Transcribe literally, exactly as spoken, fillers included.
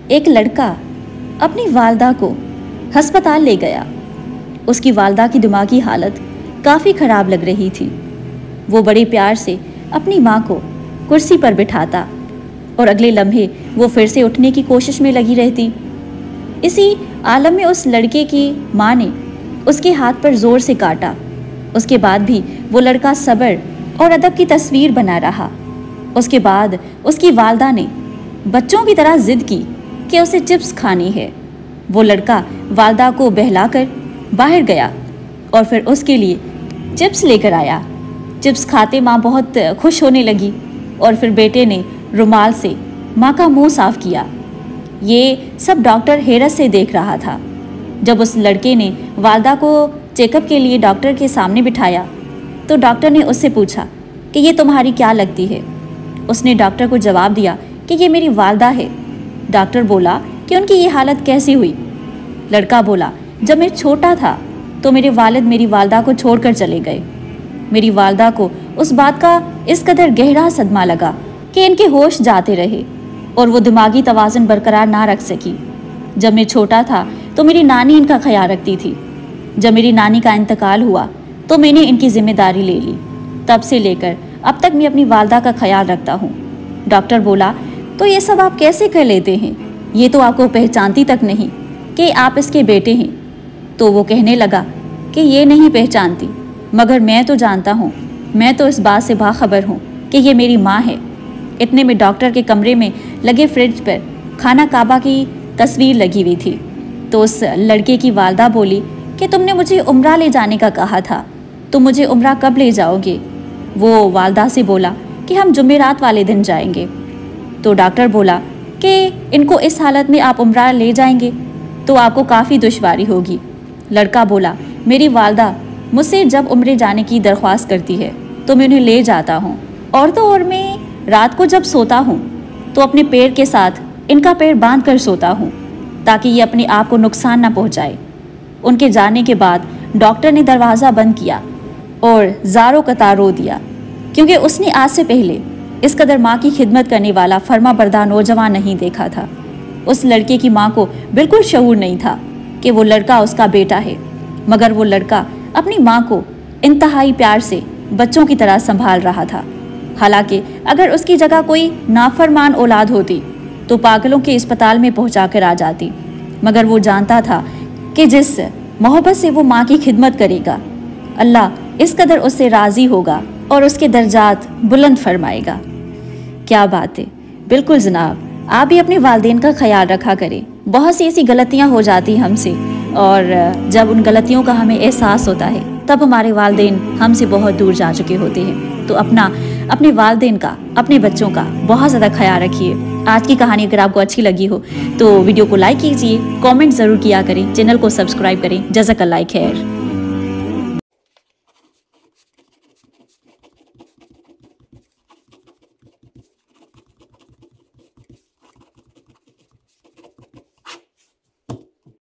ایک لڑکا اپنی والدہ کو ہسپتال لے گیا۔ اس کی والدہ کی دماغی حالت کافی خراب لگ رہی تھی۔ وہ بڑے پیار سے اپنی ماں کو کرسی پر بٹھاتا اور اگلے لمحے وہ پھر سے اٹھنے کی کوشش میں لگی رہتی۔ اسی عالم میں اس لڑکے کی ماں نے اس کے ہاتھ پر زور سے کاٹا۔ اس کے بعد بھی وہ لڑکا صبر اور ادب کی تصویر بنا رہا۔ اس کے بعد اس کی والدہ نے بچوں کی طرح ضد کی کہ اسے چپس کھانی ہے۔ وہ لڑکا والدہ کو بہلا کر باہر گیا اور پھر اس کے لیے چپس لے کر آیا۔ چپس کھاتے ماں بہت خوش ہونے لگی اور پھر بیٹے نے رومال سے ماں کا منہ صاف کیا۔ یہ سب ڈاکٹر حیرت سے دیکھ رہا تھا۔ جب اس لڑکے نے والدہ کو چیک اپ کے لیے ڈاکٹر کے سامنے بٹھایا تو ڈاکٹر نے اس سے پوچھا کہ یہ تمہاری کیا لگتی ہے؟ اس نے ڈاکٹر کو جواب دیا کہ یہ میری والدہ ہے۔ ڈاکٹر بولا کہ ان کی یہ حالت کیسی ہوئی؟ لڑکا بولا جب میں چھوٹا تھا تو میرے والد میری والدہ کو چھوڑ کر چلے گئے۔ میری والدہ کو اس بات کا اس قدر گہرا صدمہ لگا کہ ان کے ہوش جاتے رہے اور وہ دماغی توازن برقرار نہ رکھ سکی۔ جب میں چھوٹا تھا تو میری نانی ان کا خیال رکھتی تھی۔ جب میری نانی کا انتقال ہوا تو میں نے ان کی ذمہ داری لے لی۔ تب سے لے کر اب تک میں اپنی والدہ کا خیال رکھتا ہوں۔ ڈاکٹر بولا تو یہ سب آپ کیسے کر لیتے ہیں؟ یہ تو آپ کو پہچانتی تک نہیں کہ آپ اس کے بیٹے ہیں۔ تو وہ کہنے لگا کہ یہ نہیں پہچانتی، مگر میں تو جانتا ہوں، میں تو اس بات سے باخبر ہوں کہ یہ میری ماں ہے۔ اتنے میں ڈاکٹر کے کمرے میں لگے فریج پر خانہ کعبہ کی تصویر لگی ہوئی تھی۔ تو اس لڑکے کی والدہ بولی کہ تم نے مجھے عمرہ لے جانے کا کہا تھا، تم مجھے عمرہ کب لے جاؤ گے؟ وہ والدہ سے بولا کہ ہم جمعرات والے دن جائیں گے۔ تو ڈاکٹر بولا کہ ان کو اس حالت میں آپ عمرہ لے جائیں گے تو آپ کو کافی دشواری ہوگی۔ لڑکا بولا میری والدہ مجھ سے جب عمرے جانے کی درخواست کرتی ہے تو میں انہیں لے جاتا ہوں، اور تو اور میں رات کو جب سوتا ہوں تو اپنے پیر کے ساتھ ان کا پیر باندھ کر سوتا ہوں تاکہ یہ اپنے آپ کو نقصان نہ پہنچائے۔ ان کے جانے کے بعد ڈاکٹر نے دروازہ بند کیا اور زاروں قطار رو دیا، کیونکہ اس نے آج سے پہلے اس قدر ماں کی خدمت کرنے والا فرما بردار نوجوان نہیں دیکھا تھا۔ اس لڑکے کی ماں کو بالکل شعور نہیں تھا کہ وہ لڑکا اس کا بیٹا ہے، مگر وہ لڑکا اپنی ماں کو انتہائی پیار سے بچوں کی طرح سنبھال رہا تھا۔ حالانکہ اگر اس کی جگہ کوئی نافرمان اولاد ہوتی تو پاگلوں کے اسپتال میں پہنچا کر آ جاتی، مگر وہ جانتا تھا کہ جس محبت سے وہ ماں کی خدمت کرے گا، اللہ اس قدر اس سے راضی ہوگا اور اس کے درجات بلند فرمائے گا۔ کیا بات ہے، بالکل جناب، آپ بھی اپنے والدین کا خیال رکھا کریں۔ بہت سی ایسی غلطیاں ہو جاتی ہم سے، اور جب ان غلطیوں کا ہمیں احساس ہوتا ہے تب ہمارے والدین ہم سے بہت دور جا چکے ہوتے ہیں۔ تو اپنا اپنے والدین کا، اپنے بچوں کا بہت زیادہ خیال رکھیے۔ آج کی کہانی اگر آپ کو اچھی لگی ہو تو ویڈیو کو لائک کیجیے، کامنٹ ضرور کیا کریں، چینل کو سبسکرائب کریں۔ جزاک اللہ خیر۔